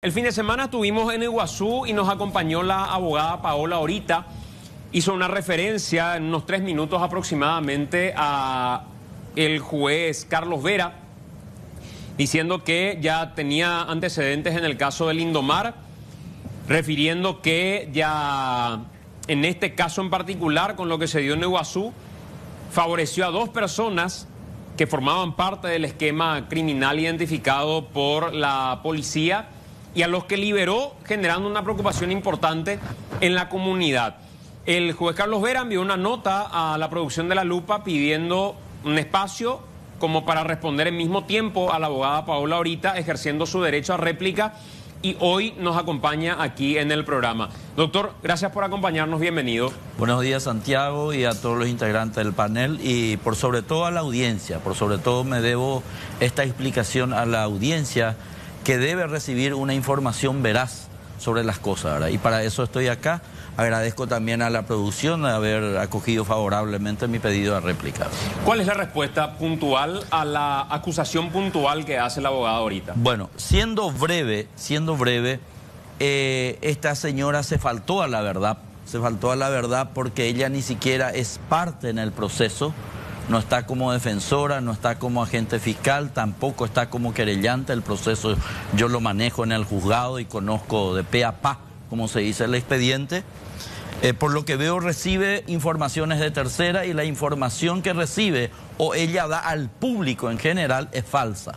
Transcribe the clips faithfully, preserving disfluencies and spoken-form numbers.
El fin de semana estuvimos en Iguazú y nos acompañó la abogada Paola Orita. Hizo una referencia en unos tres minutos aproximadamente a el juez Carlos Vera, diciendo que ya tenía antecedentes en el caso del Lindomar, refiriendo que ya en este caso en particular, con lo que se dio en Iguazú, favoreció a dos personas que formaban parte del esquema criminal identificado por la policía y a los que liberó, generando una preocupación importante en la comunidad. El juez Carlos Vera envió una nota a la producción de La Lupa pidiendo un espacio como para responder al mismo tiempo a la abogada Paola Orita, ejerciendo su derecho a réplica, y hoy nos acompaña aquí en el programa. Doctor, gracias por acompañarnos, bienvenido. Buenos días, Santiago, y a todos los integrantes del panel, y por sobre todo a la audiencia. Por sobre todo me debo esta explicación a la audiencia, que debe recibir una información veraz sobre las cosas, ¿verdad? Y para eso estoy acá. Agradezco también a la producción de haber acogido favorablemente mi pedido de réplica. ¿Cuál es la respuesta puntual a la acusación puntual que hace la abogada ahorita? Bueno, siendo breve, siendo breve, eh, esta señora se faltó a la verdad, se faltó a la verdad porque ella ni siquiera es parte en el proceso, no está como defensora, no está como agente fiscal, tampoco está como querellante. El proceso yo lo manejo en el juzgado y conozco de pe a pa, como se dice el expediente. Eh, por lo que veo, recibe informaciones de tercera y la información que recibe o ella da al público en general es falsa.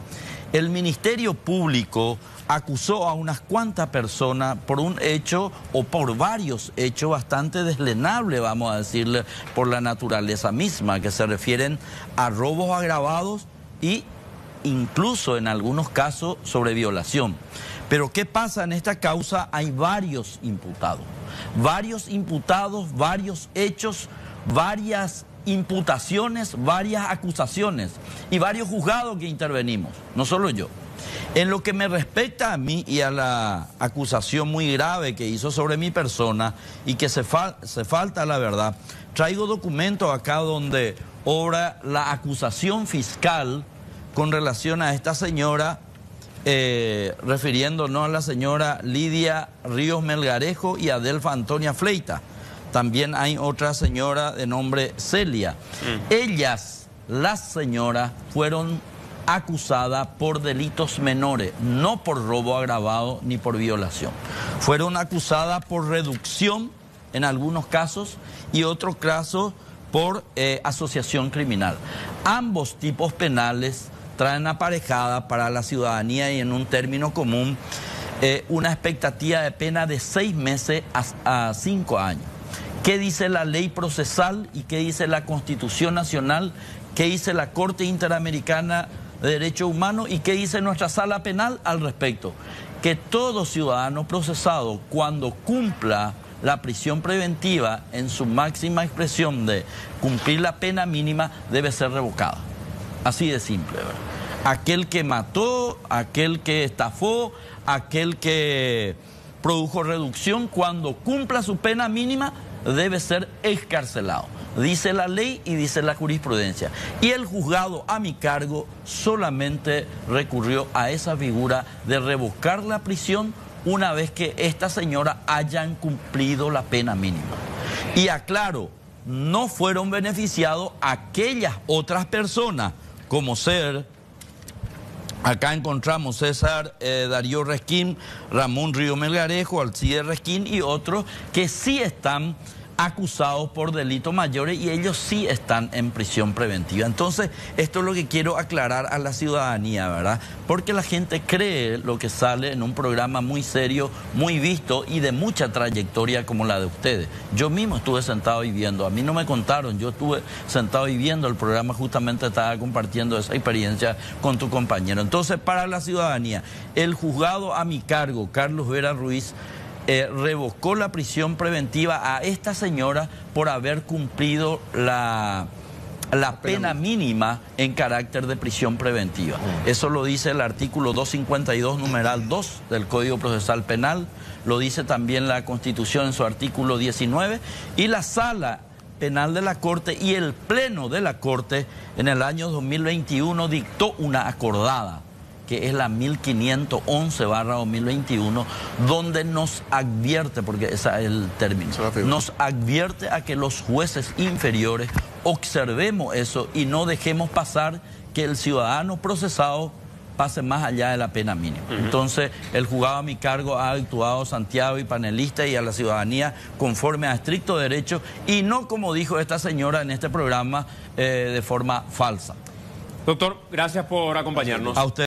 El Ministerio Público acusó a unas cuantas personas por un hecho o por varios hechos bastante deslenables, vamos a decirle, por la naturaleza misma, que se refieren a robos agravados y incluso en algunos casos sobre violación. Pero ¿qué pasa en esta causa? Hay varios imputados, varios imputados, varios hechos, varias imputaciones, varias acusaciones y varios juzgados que intervenimos, no solo yo. En lo que me respecta a mí y a la acusación muy grave que hizo sobre mi persona y que se, fal se falta la verdad, traigo documentos acá donde obra la acusación fiscal con relación a esta señora, eh, refiriéndonos a la señora Lidia Ríos Melgarejo y Adelfa Antonia Fleita. También hay otra señora de nombre Celia. Mm. Ellas, las señoras, fueron acusadas por delitos menores, no por robo agravado ni por violación. Fueron acusadas por reducción en algunos casos y otros casos por eh, asociación criminal. Ambos tipos penales traen aparejada para la ciudadanía y en un término común eh, una expectativa de pena de seis meses a, a cinco años. ¿Qué dice la ley procesal y qué dice la Constitución Nacional? ¿Qué dice la Corte Interamericana de Derechos Humanos y qué dice nuestra sala penal al respecto? Que todo ciudadano procesado, cuando cumpla la prisión preventiva en su máxima expresión de cumplir la pena mínima, debe ser revocada. Así de simple, ¿verdad? Aquel que mató, aquel que estafó, aquel que produjo reducción, cuando cumpla su pena mínima, debe ser excarcelado. Dice la ley y dice la jurisprudencia. Y el juzgado a mi cargo solamente recurrió a esa figura de revocar la prisión una vez que esta señora hayan cumplido la pena mínima. Y aclaro, no fueron beneficiados aquellas otras personas, como ser, acá encontramos César eh, Darío Resquín, Ramón Río Melgarejo, Alcide Resquín y otros que sí están acusados por delitos mayores y ellos sí están en prisión preventiva. Entonces, esto es lo que quiero aclarar a la ciudadanía, ¿verdad? Porque la gente cree lo que sale en un programa muy serio, muy visto y de mucha trayectoria como la de ustedes. Yo mismo estuve sentado y viendo, a mí no me contaron, yo estuve sentado y viendo el programa, justamente estaba compartiendo esa experiencia con tu compañero. Entonces, para la ciudadanía, el juzgado a mi cargo, Carlos Vera Ruiz, Eh, revocó la prisión preventiva a esta señora por haber cumplido la, la pena mínima en carácter de prisión preventiva. Eso lo dice el artículo doscientos cincuenta y dos, numeral dos del Código Procesal Penal, lo dice también la Constitución en su artículo diecinueve, y la Sala Penal de la Corte y el Pleno de la Corte en el año dos mil veintiuno dictó una acordada que es la mil quinientos once barra dos mil veintiuno, donde nos advierte, porque ese es el término, nos advierte a que los jueces inferiores observemos eso y no dejemos pasar que el ciudadano procesado pase más allá de la pena mínima. Uh-huh. Entonces, el juzgado a mi cargo ha actuado, Santiago y panelistas, y a la ciudadanía conforme a estricto derecho, y no como dijo esta señora en este programa, eh, de forma falsa. Doctor, gracias por acompañarnos. A usted.